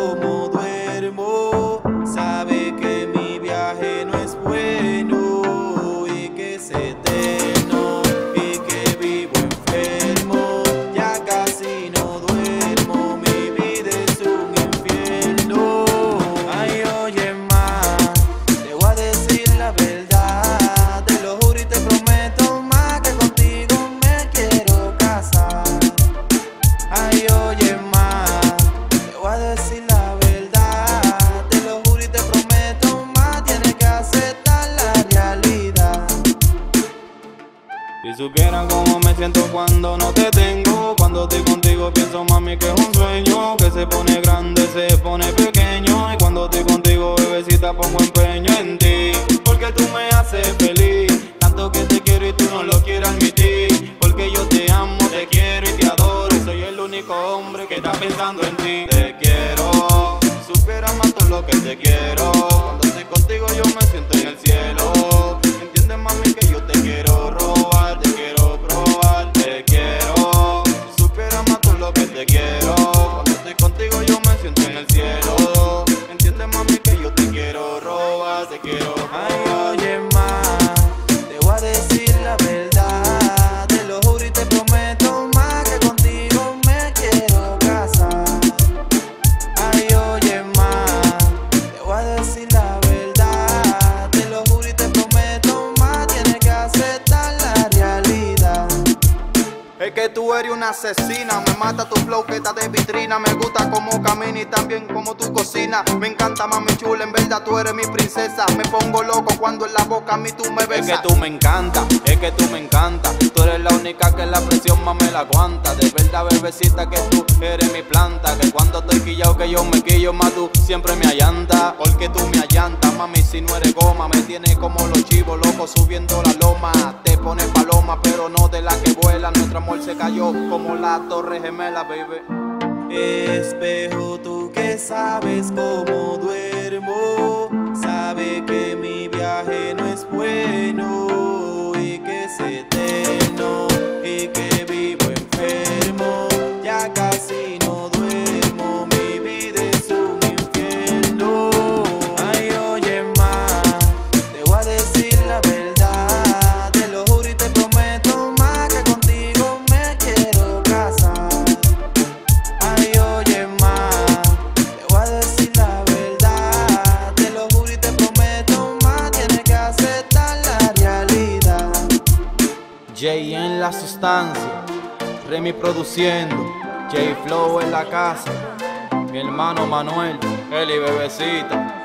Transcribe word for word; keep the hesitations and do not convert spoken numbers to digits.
cómo duermo, sabe que mi viaje no es bueno y que es eterno y que vivo enfermo. Ya casi no duermo, mi vida es un infierno. Ay, oye más, te voy a decir la verdad, te lo juro y te prometo más que contigo me quiero casar. Ay, oye más, te voy a decir la verdad, te lo juro y te prometo más, tienes que aceptar la realidad. Si supieran cómo me siento cuando no te tengo, cuando estoy contigo pienso, mami, que es un sueño, que se pone grande, se pone pequeño. Y cuando estoy contigo, bebecita, pongo empeño en ti, porque tú me haces feliz, tanto que te quiero y tú no lo quieres admitir. Porque yo te amo, te quiero y te adoro, y soy el único hombre que está pensando en ti. Te quiero, supieras más todo lo que te quiero, cuando estoy contigo yo me siento en el cielo. ¿Entiendes, mami, que yo te quiero robar, te quiero probar? Te quiero, supieras más todo lo que te quiero, cuando estoy contigo yo me siento en el cielo. ¿Entiendes, mami, que yo te quiero robar, te quiero robar? Ay, oye más, te voy a decir la verdad, te lo juro y te prometo más que contigo me quiero casar. Ay, oye más, te voy a decir la verdad, te lo juro y te prometo más, tienes que aceptar la realidad. Es que tú eres una asesina, me mata tu flow que está de vitrina. Me gusta cómo camina y también como tú cocinas. Me encanta, mami chula, en verdad tú eres mi princesa. Me pongo loco cuando en la boca a mí tú me besas. Es que tú me encanta, es que tú me encanta. Tú eres la única que la presión más me la aguanta. De verdad, bebecita, que tú eres mi planta. Que cuando estoy quillao que yo me quillo más, tú siempre me allanta. Porque tú me allantas, mami, si no eres goma. Me tienes como los chivos locos subiendo la loma. Te pones paloma, pero no de la que vuela. Nuestro amor se cayó como la torre gemela, baby. Espejo, tú que sabes cómo duermo, sabe que mi viaje no es bueno y que es eterno y que vivo enfermo. Ya casi no duermo, mi vida es un infierno. Ay, oye más, te voy a decir la verdad, te lo juro y te prometo más que contigo me quiero casar. Ay, oye más, te voy a decir la verdad, te lo juro y te prometo más, tienes que aceptar la realidad. Jay en la sustancia, Remy produciendo, Jay Flow en la casa, mi hermano Manuel, Eli bebecita.